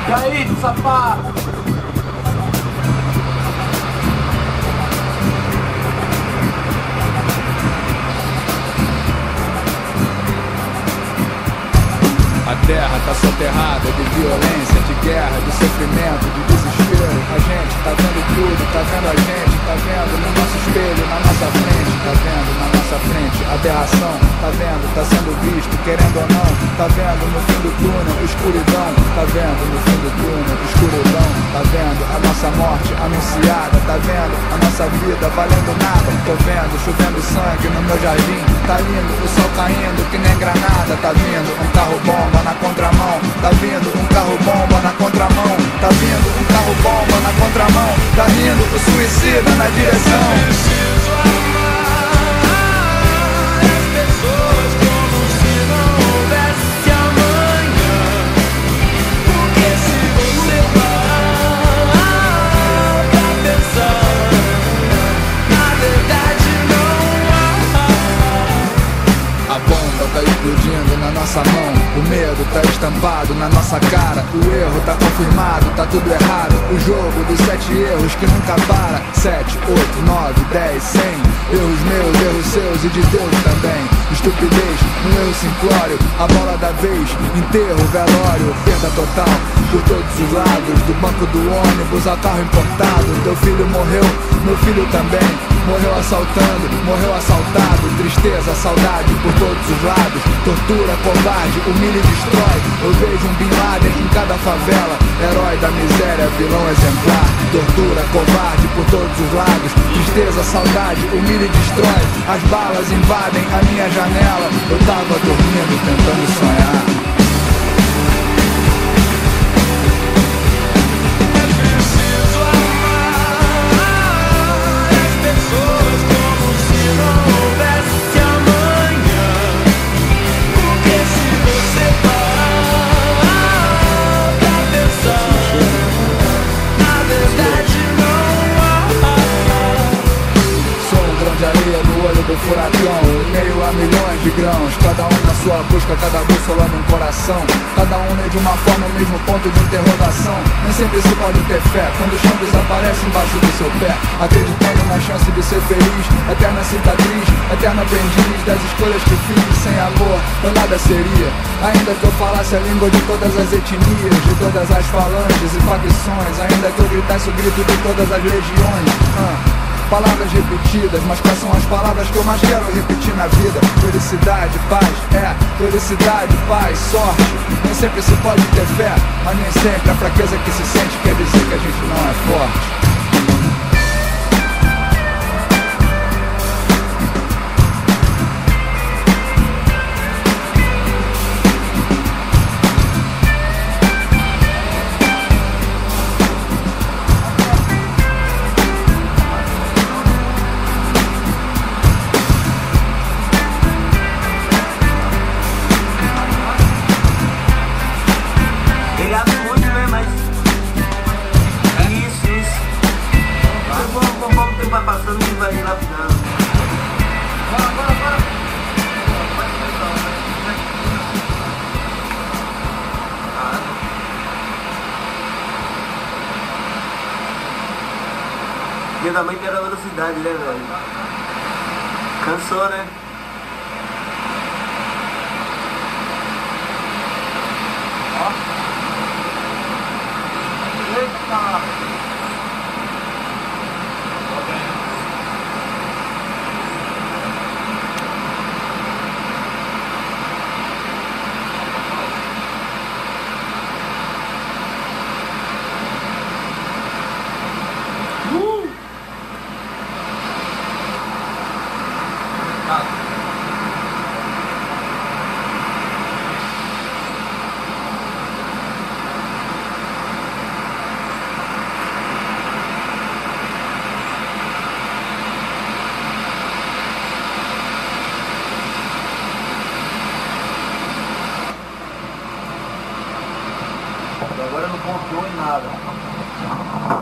E aí, sapato? A terra tá soterrada de violência, de guerra, de sofrimento, de desespero. A gente tá vendo tudo, tá vendo a gente, tá vendo no nosso espelho, na nossa frente, tá vendo na nossa frente aberração, tá vendo, tá sendo visto, querendo ou não, tá vendo no fim do túnel, escuridão, tá vendo no fim do túnel, escuridão, tá vendo a nossa morte anunciada, tá vendo a nossa vida valendo nada, tô vendo chovendo sangue no meu jardim, tá lindo, o sol caindo que nem granada, tá vindo um carro bomba na contramão, tá vindo um carro bomba na contramão, tá vindo um carro bomba na contramão, tá vindo o suicida na direção. Preciso amar as pessoas como se não houvesse amanhã. Porque se você parar pra pensar, na verdade não há. A bomba tá explodindo na nossa mão, o medo tá estampado na nossa cara, o erro tá confirmado, tá tudo errado, o jogo dos 7 erros que nunca para, 7, 8, 9, 10, 100, erros meus, erros seus e de Deus também, estupidez, um erro simplório, a bola da vez, enterro, velório, perda total, por todos os lados, do banco do ônibus ao carro importado, teu filho morreu, meu filho também, morreu assaltando, morreu assaltado, tristeza, saudade por todos os lados, tortura, covarde, humilha e destrói, eu vejo um Bin Laden em cada favela, herói da miséria, vilão exemplar, tortura, covarde por todos os lados, tristeza, saudade, humilha e destrói, as balas invadem a minha janela, eu tava dormindo tentando sonhar. Preciso amar as pessoas como se não houvesse amanhã. Porque se você parar pra pensar, na verdade não há. Sou um grão de areia no olho do furacão, em meio a milhões de grãos, cada um na sua busca, cada bússola num coração, cada um lê de uma forma o mesmo ponto de interrogação. Nem sempre se pode ter fé, quando o chão desaparece embaixo do seu pé, acreditando na chance de ser feliz, eterna cicatriz, eterno aprendiz das escolhas que fiz. Sem amor eu nada seria, ainda que eu falasse a língua de todas as etnias, de todas as falanges e facções, ainda que eu gritasse o grito de todas as legiões. Palavras repetidas, mas quais são as palavras que eu mais quero repetir na vida? Felicidade, paz, felicidade, paz, sorte. Nem sempre se pode ter fé, mas nem sempre a fraqueza que se sente quer dizer que a gente não é forte. Obrigado muito, né? Mas isso. Conforme o tempo vai passando, a gente vai lapidando. Bora. Minha da mãe era velocidade, né, velho? Cansou, né? Eita! Agora não pontuou em nada.